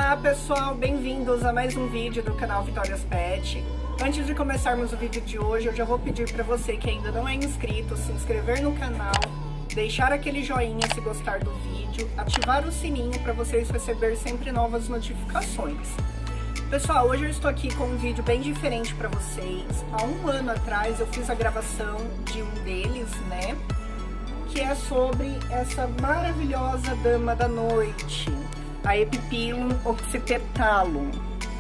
Olá pessoal, bem-vindos a mais um vídeo do canal Vitórias Pet. Antes de começarmos o vídeo de hoje, eu já vou pedir para você que ainda não é inscrito, se inscrever no canal, deixar aquele joinha se gostar do vídeo, ativar o sininho para vocês receberem sempre novas notificações. Pessoal, hoje eu estou aqui com um vídeo bem diferente para vocês. Há um ano atrás eu fiz a gravação de um deles, né? Que é sobre essa maravilhosa dama da noite, a Epipilum oxypetalum.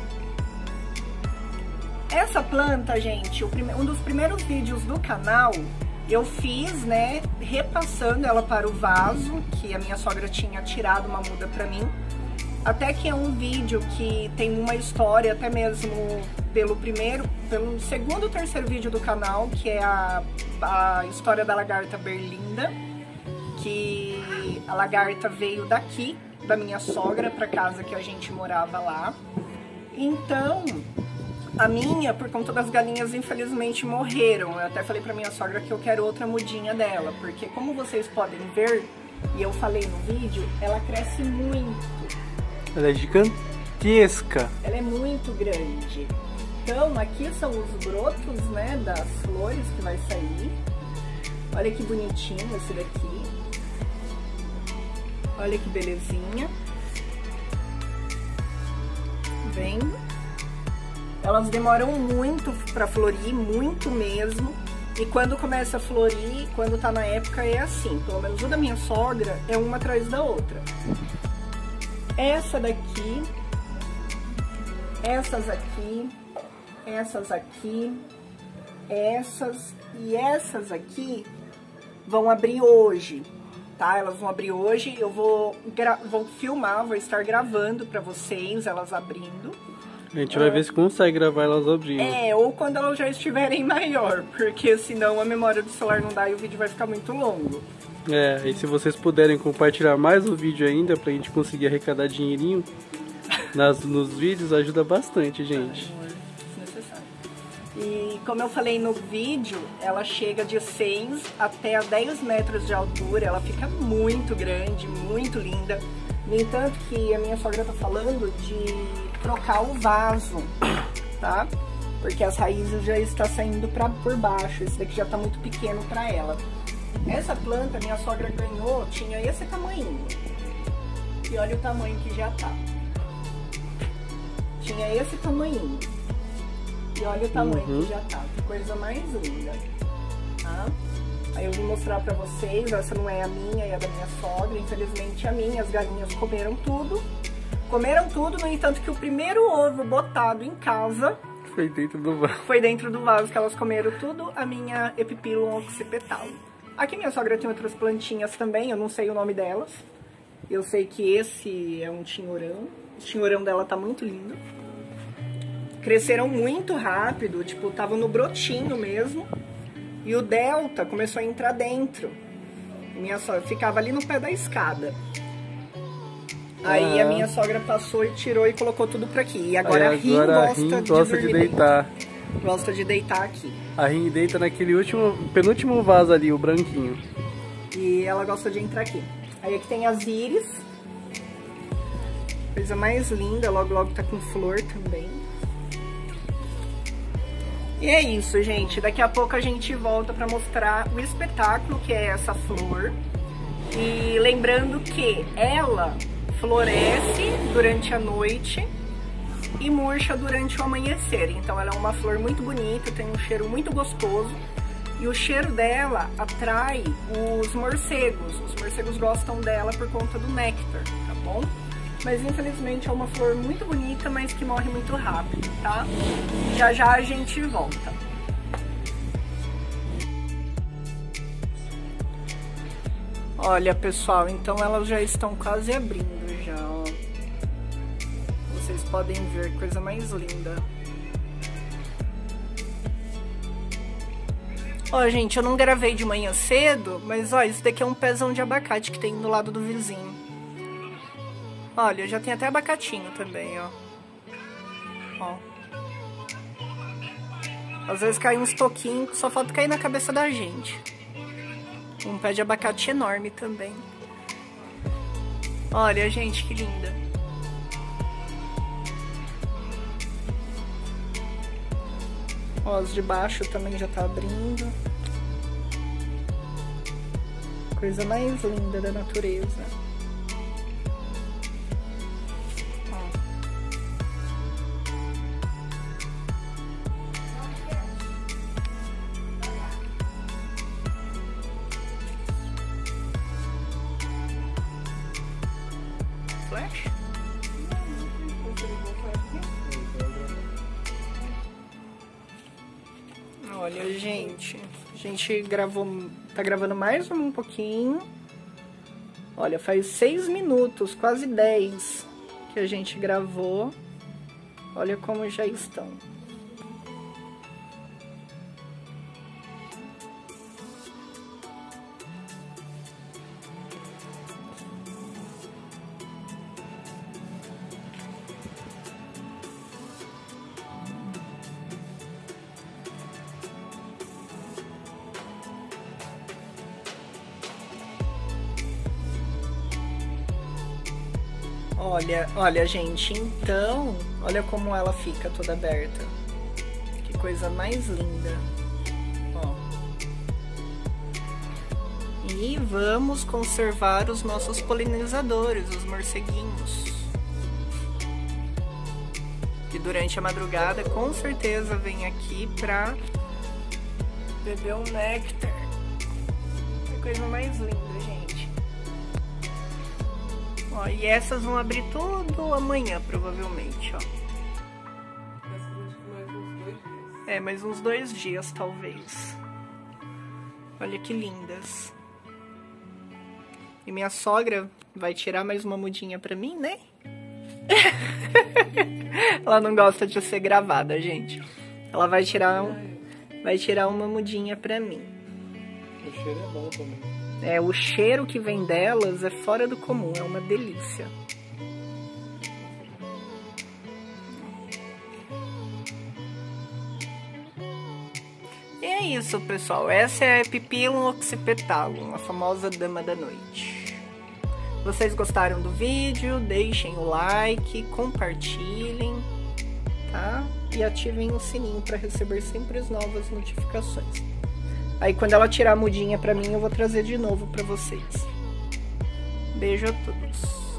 Essa planta, gente, um dos primeiros vídeos do canal, eu fiz, né, repassando ela para o vaso, que a minha sogra tinha tirado uma muda para mim. Até que é um vídeo que tem uma história, até mesmo pelo segundo ou terceiro vídeo do canal, que é a história da lagarta Berlinda, que a lagarta veio daqui, da minha sogra, para casa que a gente morava lá. Então, a minha, por conta das galinhas, infelizmente morreram. Eu até falei para minha sogra que eu quero outra mudinha dela, porque como vocês podem ver, e eu falei no vídeo, ela cresce muito. Ela é gigantesca. Ela é muito grande. Então, aqui são os brotos, né, das flores que vai sair. Olha que bonitinho esse daqui. Olha que belezinha. Vendo? Elas demoram muito para florir, muito mesmo. E quando começa a florir, quando tá na época, é assim. Pelo menos o da minha sogra é uma atrás da outra. Essa daqui, essas aqui, essas aqui, essas e essas aqui vão abrir hoje, tá? Elas vão abrir hoje, eu vou filmar, vou estar gravando pra vocês elas abrindo. A gente vai ver se consegue gravar elas abrindo. Ou quando elas já estiverem maior, porque senão a memória do celular não dá e o vídeo vai ficar muito longo. E se vocês puderem compartilhar mais o vídeo ainda, pra gente conseguir arrecadar dinheirinho nos vídeos, ajuda bastante, gente. Desnecessário. E como eu falei no vídeo, ela chega de 6 até a 10 metros de altura, ela fica muito grande, muito linda. No entanto que a minha sogra tá falando de trocar o vaso, tá? Porque as raízes já estão saindo por baixo, esse daqui já tá muito pequeno pra ela. Essa planta minha sogra ganhou, tinha esse tamanho. E olha o tamanho que já tá. Tinha esse tamanho. E olha o tamanho que já tá. Que coisa mais linda. Tá? Aí eu vou mostrar pra vocês. Essa não é a minha, é a da minha sogra. Infelizmente a minha, as galinhas comeram tudo. Comeram tudo, no entanto que o primeiro ovo botado em casa foi dentro do vaso. Foi dentro do vaso que elas comeram tudo, a minha Epipilum oxypetalum. Aqui minha sogra tem outras plantinhas também, eu não sei o nome delas. Eu sei que esse é um tinhorão. O tinhorão dela tá muito lindo. Cresceram muito rápido, tipo, tava no brotinho mesmo. E o delta começou a entrar dentro. Minha sogra ficava ali no pé da escada. Aí a minha sogra passou e tirou e colocou tudo pra aqui. E agora a Rin gosta de deitar. Gosta de deitar aqui. A Rin deita naquele penúltimo vaso ali, o branquinho. E ela gosta de entrar aqui. Aí aqui tem as íris. Coisa mais linda, logo logo tá com flor também. E é isso, gente. Daqui a pouco a gente volta pra mostrar o espetáculo que é essa flor. E lembrando que ela floresce durante a noite e murcha durante o amanhecer. Então ela é uma flor muito bonita, tem um cheiro muito gostoso. E o cheiro dela atrai os morcegos. Os morcegos gostam dela por conta do néctar, tá bom? Mas infelizmente é uma flor muito bonita, mas que morre muito rápido, tá? Já já a gente volta. Olha, pessoal, então elas já estão quase abrindo já, ó. Vocês podem ver, coisa mais linda. Ó, gente, eu não gravei de manhã cedo, mas ó, isso daqui é um pezão de abacate que tem do lado do vizinho. Olha, já tem até abacatinho também, ó. Ó. Às vezes cai uns toquinhos, só falta cair na cabeça da gente. Um pé de abacate enorme também. Olha, gente, que linda. Ó, as de baixo também já tá abrindo. Coisa mais linda da natureza. Flash? Olha, gente, a gente gravou, tá gravando mais um pouquinho. Olha, faz 6 minutos, quase 10 que a gente gravou. Olha como já estão. Olha, gente, então, olha como ela fica toda aberta. Que coisa mais linda. Ó. E vamos conservar os nossos polinizadores, os morceguinhos. Que durante a madrugada, com certeza, vem aqui pra beber um néctar. Que coisa mais linda, gente. Ó, e essas vão abrir tudo amanhã, provavelmente, ó. É, mais uns 2 dias, talvez. Olha que lindas. E minha sogra vai tirar mais uma mudinha pra mim, né? Ela não gosta de ser gravada, gente. Ela vai tirar uma mudinha pra mim. O cheiro é bom também. É, o cheiro que vem delas é fora do comum, é uma delícia. E é isso, pessoal. Essa é a Epipilum oxypetalum, a famosa dama da noite. Vocês gostaram do vídeo? Deixem o like, compartilhem, tá? E ativem o sininho para receber sempre as novas notificações. Aí quando ela tirar a mudinha pra mim, eu vou trazer de novo pra vocês. Beijo a todos.